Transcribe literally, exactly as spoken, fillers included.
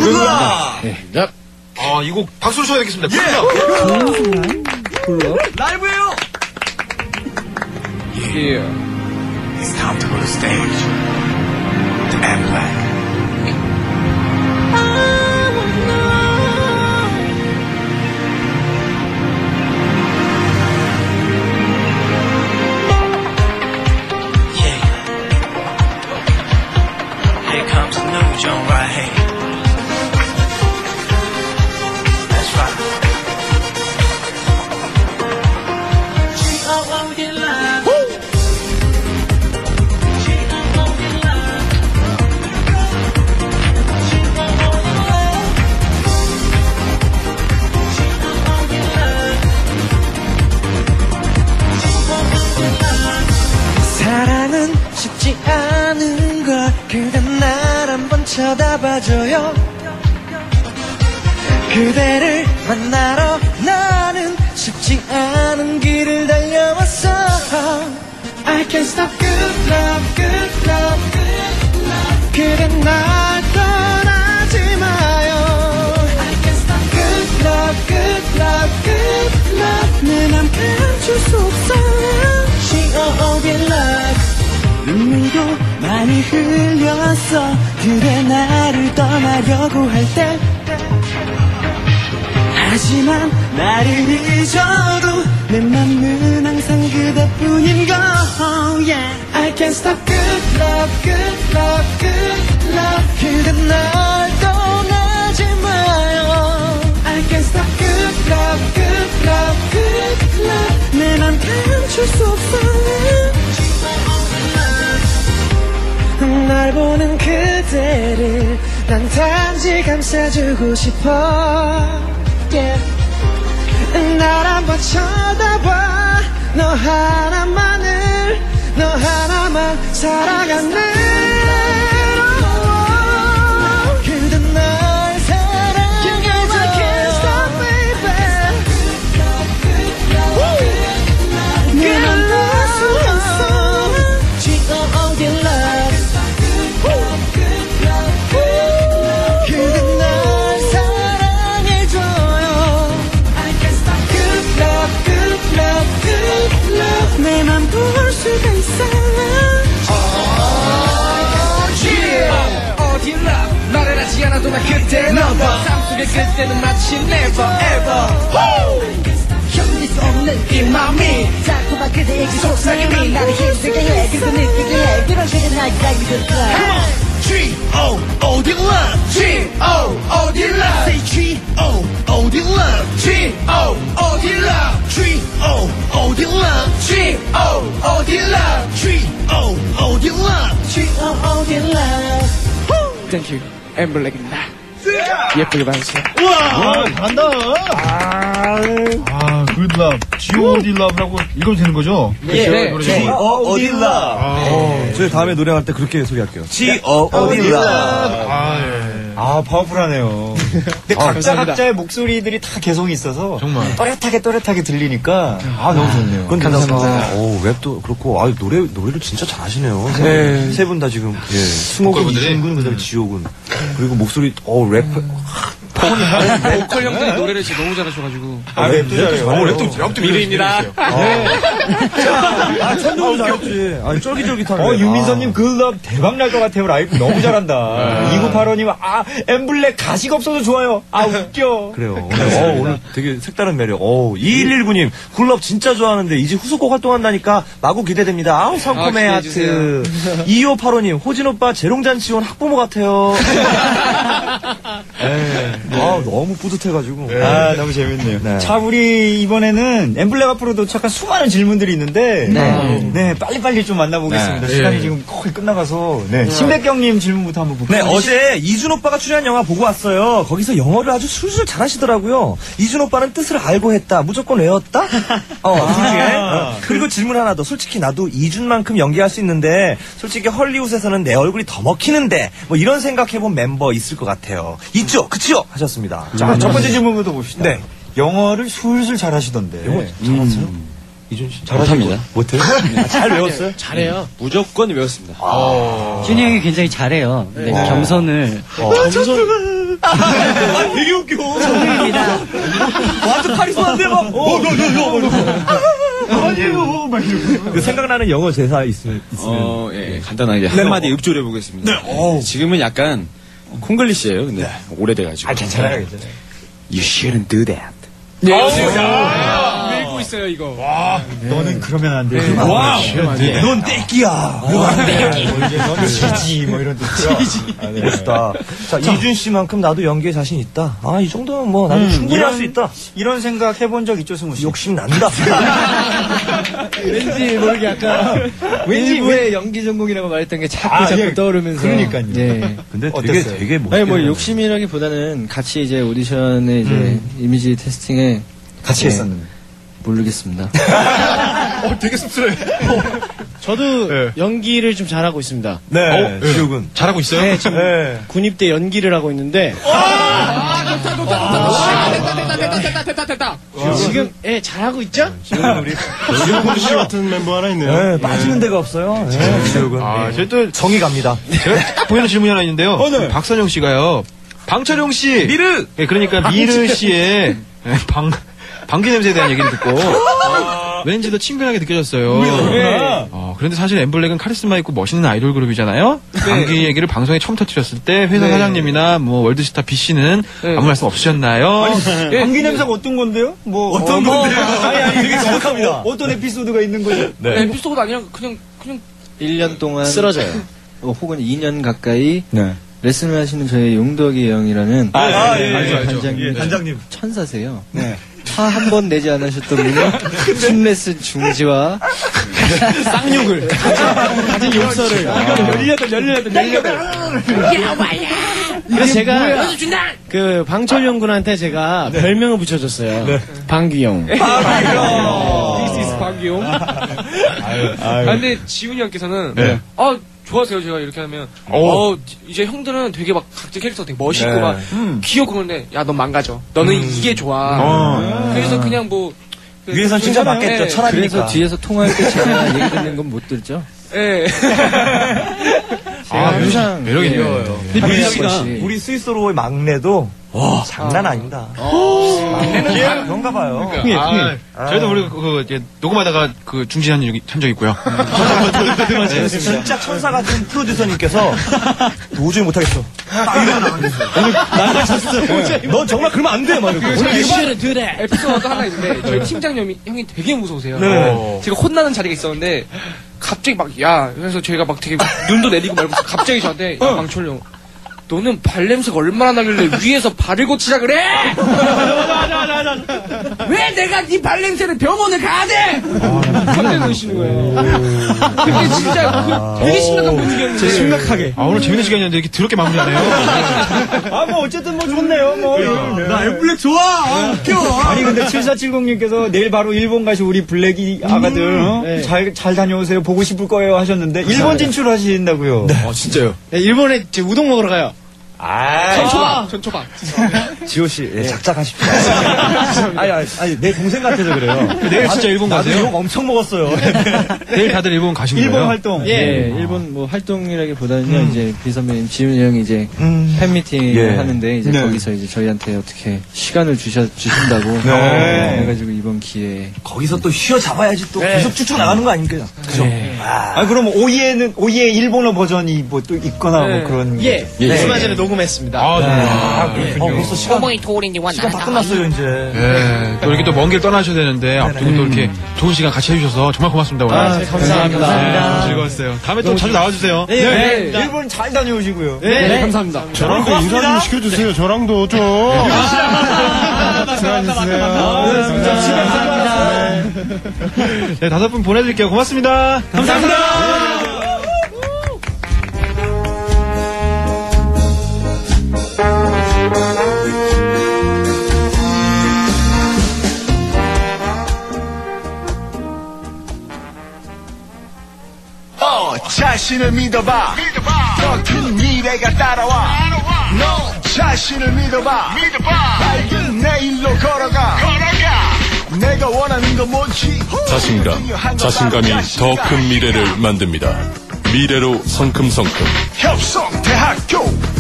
굴러! 네. 네. 아, 이 곡 박수를 쳐야 되겠습니다. 굴러! 굴러! 라이브예요! Yeah. It's time to go to stage. To act black. Jump right here. That's right. G O O D love. G O O D love. G O O D love. G O O D love. G O O D love. 사랑은 쉽지 않은 걸 그대 날 한번 쳐다봐줘요. 그대를 만나러 나는 쉽지 않은 길을 달려왔어. I can't stop good love, good love, good love. 그대 날 떠나지 마요. I can't stop good love, good love, good love. 내 맘 감출 수 없어. G O O D love. 눈물도 많이 흘렸어. 그대 나를 떠나려고 할 때. 하지만 나를 잊어도 내 맘은 항상 그대뿐인 걸. Oh, yeah. I can't stop good love, good love, good love. 그대 날 떠나지 마요. I can't stop good love, good love, good love. 내 맘 감출 수 없어. 날 보는 그대를 난 단지 감싸주고 싶어. Yeah. 날 한번 쳐다봐. 너 하나만을, 너 하나만 사랑하네. 그대 날 사랑해줘. I can't stop, baby. 그냥 볼 수 있어. G O O D love. 내맘 볼 수가 있어. Oh, yeah. 어디 love 말을 하지 않아도 나 그때 love. 삶 속의 그때는 마치 never ever. 견딜 수 없는 이 맘이 달콤한 그대에게 속삭임이 나를 힘들게 해. 그래서 느끼게 해. 그런 그대 나에게 like good love. G O O D love. G O O D love. Say G O O D love. G O O D love. G O O D love. G O O D love. G O O D love. G O O D love. Thank you. 엠블랙입니다. 예쁘게 봐주세요. 우와, 잘한다. 아, good love. G O O D love라고 읽어도 되는 거죠? 예, 네. G O O D love. 저희 다음에 노래할 때 그렇게 소개할게요. G O O D love. 아, 예. 아, 파워풀하네요. 근데 아, 각자 감사합니다. 각자의 목소리들이 다 개성이 있어서 정말. 또렷하게 또렷하게 들리니까 아, 너무 좋네요. 그건 감사합니다. 게다가 오, 랩도 그렇고 아, 노래 노래를 진짜 잘하시네요. 네. 세 분 다 지금 예, 승호군, 보컬분들이? 이승군, 그다음에 지호군 그리고 목소리 어 랩. 보컬 형들이 노래를 진짜 너무 잘하셔가지고. 아, 랩도 잘해요. 어, 랩도, 랩도 미래입니다. 아, 천둥도 잘했지. 아니 쫄깃쫄깃하네. 어, 유민서님 글럽 대박 날 것 같아요. 라이브 너무 잘한다. 이구팔오님, 아, 엠블랙 가식 없어도 좋아요. 아, 웃겨. 그래요. 오늘, 어, 오늘 되게 색다른 매력. 어, 이일일구님, 굴럽 진짜 좋아하는데 이제 후속곡 활동한다니까 마구 기대됩니다. 아우, 상콤해 아, 하트. 이오팔오님, 호진 오빠 재롱잔치 온 학부모 같아요. 에이, 아, 너무 뿌듯해가지고. 아, 너무 재밌네요. 네. 자, 우리 이번에는 엠블랙 앞으로 도착한 수많은 질문들이 있는데, 네, 네 빨리빨리 좀 만나보겠습니다. 네. 시간이 네. 지금 거의 끝나가서, 네, 신백경님 질문부터 한번 네, 볼게요. 어제 이준 오빠가 출연한 영화 보고 왔어요. 거기서 영어를 아주 술술 잘하시더라고요. 이준 오빠는 뜻을 알고 했다. 무조건 외웠다? 어, 둘 중에. 어. 그리고 질문 하나 더. 솔직히 나도 이준만큼 연기할 수 있는데, 솔직히 헐리우드에서는 내 얼굴이 더 먹히는데, 뭐 이런 생각해본 멤버 있을 것 같아요. 있죠? 그치요? 하셨습니다. 자, 첫 번째 질문부터 봅시다. 네. 영어를 술술 잘하시던데. 영어 잘하세요? 이준 씨? 잘합니다. 못해요? 아, 잘 외웠어요? 잘해요. 무조건 외웠습니다. 준이 형이 굉장히 잘해요. 근데 네. 겸손을 어. 겸손. 아, 되게 웃겨. 정우입니다. 완전 카리스마인데 막. 어, 너, 너, 너, 너. 아니요, 막 이러고. 그 생각나는 영어 대사 있으면, 있으면. 어, 예, 간단하게 한마디 읊조려 보겠습니다. 지금은 약간 콩글리시예요. 근데 오래돼가지고. 아, 괜찮아요, 괜찮아요. You shouldn't do that. 밀고 있어요, 이거. 너는 그러면 안 돼. 와, 넌 떼끼야. 너는 지지, 뭐 이런 뜻이야. 아, 네. 멋있다. 자, 이준 씨만큼 나도 연기에 자신 있다. 아, 이 정도면 뭐 나도 충분히 할 수 있다. 이런 생각 해본 적 있죠, 승우 씨? 욕심 난다. 왠지 모르게 약간 왠지 왜 연기 전공이라고 말했던 게 자꾸 아, 자꾸 예, 떠오르면서. 그러니까요. 예. 근데 되게 어땠어요? 되게 멋있게. 아니 뭐 욕심이라기보다는 같이 이제 오디션에 이제 이미지 테스팅에 같이 예, 했었는데. 모르겠습니다. 어, 되게 씁쓸해. 저도 연기를 좀 잘하고 있습니다. 네, 지옥은 잘하고 있어요? 네, 지금 네. 군입대 연기를 하고 있는데 됐다, 됐다, 됐다, 됐다, 됐다. 지금 예 잘하고 있죠? 지옥은 우리 지옥은 씨 같은 멤버 하나 있네요. 네, 빠지는 데가 없어요. 네, 지옥은. 아, 저희 또 정이 갑니다. 제가 딱 보이는 질문이 하나 있는데요. 박선영 씨가요. 방철용 씨. 미르! 예, 그러니까 미르 씨의 예, 방, 방귀 냄새에 대한 얘기를 듣고 왠지 더 친근하게 느껴졌어요. 어, 그런데 사실 엠블랙은 카리스마 있고 멋있는 아이돌 그룹이잖아요. 방귀 얘기를 방송에 처음 터뜨렸을 때 회사 사장님이나 뭐 월드스타 B 씨는 아무 말씀 없으셨나요? 방귀 냄새가 어떤 건데요? 뭐 어떤 건데요? 아니 아니 되게 정확합니다. 어, 어떤 에피소드가 있는 거죠? 네. 에피소드가 아니라 그냥, 그냥. 일 년 동안 쓰러져요. 어, 혹은 이 년 가까이 네. 레슨을 하시는 저희 용덕이 형이라는 아, 예, 알죠, 알죠. 단장님. 예, 단장님. 천사세요. 네. 화 한 번 내지 않으셨던 분은 춤 레슨 중지와 쌍욕을 가진 욕설을 열일여덟, 열일여덟, 열일여덟. 그래서 제가 그 방철용 군한테 제가 별명을 붙여줬어요. 방귀용. This is 방귀용. 아, 근데 지훈이 형께서는, 아, 좋아하세요, 제가 이렇게 하면. 어, 이제 형들은 되게 막 각자 캐릭터가 되게 멋있고 막 귀엽고 그런데, 야, 넌 망가져. 너는 이게 좋아. 그래서 그냥 뭐. 그, 위에선 진짜 괜찮아요. 맞겠죠. 예. 천하니까. 그래서 뒤에서 통화할 때 제가 얘기 듣는 건 못 들죠. 예. 아, 항상 매력이 예, 있네요. 우리, 것이. 우리 스위스로의 막내도 와, 장난 아닙니다. 막내는 다 그런가 봐요. 아, 저희도 우리 그, 그 이제 녹음하다가 그 중지한 적이 한 적이 있고요. 네, 진짜 천사 같은 프로듀서님께서 도저히 못하겠어. 딱 이러고 나가겠어. 오늘 나가셨어요. 너 정말 그러면 안 돼. 막 이러고. 오늘 에피소드 하나 있는데 저희 팀장님이 형이 되게 무서우세요. 네. 제가 혼나는 자리가 있었는데 갑자기 막 야 그래서 저희가 막 되게 눈도 내리고 말고 갑자기 저한테 야 방철용 너는 발냄새가 얼마나 나길래 위에서 발을 고치자 그래? 왜 내가 네 발냄새를 병원을 가야 돼? 갑자기 그러시는 거예요. 근데 진짜 그 되게 심각한 분위기였는데 심각하게. 아, 오늘 재밌는 시간이었는데 이렇게 더럽게 마무리하네요. 아, 뭐, 어쨌든 뭐 좋네요, 뭐. 나 엠블랙 좋아. 아, 웃겨. 아니, 근데 칠사칠공님께서 내일 바로 일본 가시 우리 블랙이 아가들, 어? 네. 잘, 잘 다녀오세요. 보고 싶을 거예요. 하셨는데, 일본 진출하신다고요. 네. 어, 진짜요? 네, 일본에 이제 우동 먹으러 가요. 아, 전초밥 전초밥. 지호 씨, 예, 작작하십시오. 아니, 아니, 아니, 내 동생 같아서 그래요. 내일 진짜 일본 나도 가세요? 욕 엄청 먹었어요. 내일 다들 일본 가시는 일본 거예요? 활동. 예. 네, 일본 뭐 활동이라기보다는요, 이제 비 선배님, 지훈이 형이 이제 음. 팬미팅을 예. 하는데, 이제 네. 거기서 이제 저희한테 어떻게 시간을 주셔, 주신다고. 네. 그래가지고 이번 기회에. 거기서 또 휘어 잡아야지 또 계속 쭉쭉 나가는 거 아닙니까? 그죠? 아, 아, 그럼 오이에는, 오이의 일본어 버전이 뭐 또 있거나 뭐 그런. 예. 예. 얼마 전에 녹음했습니다. 아, 네. 아, 어, 벌써 시간, 시간 다 끝났어요, 이제. 예, 또 이렇게 또 먼 길 떠나셔야 되는데 앞두고 또 이렇게 좋은 시간 같이 해주셔서 정말 고맙습니다 오늘. 아, 감사합니다. 네, 즐거웠어요. 다음에 또 자주 나와주세요. 네. 네. 일본 잘 다녀오시고요. 네, 네, 감사합니다. 저랑도 인사 좀 시켜주세요. 저랑도 좀. 네, 다섯 분 보내드릴게요. 고맙습니다. 감사합니다. 어, 자신을 믿어봐. 더 큰 미래가 따라와. 너 자신을 믿어봐. 밝은 내일로 걸어가. 내가 원하는 건 뭔지. 자신감, 자신감이 더 큰 미래를 만듭니다. 미래로 성큼성큼. 협성대학교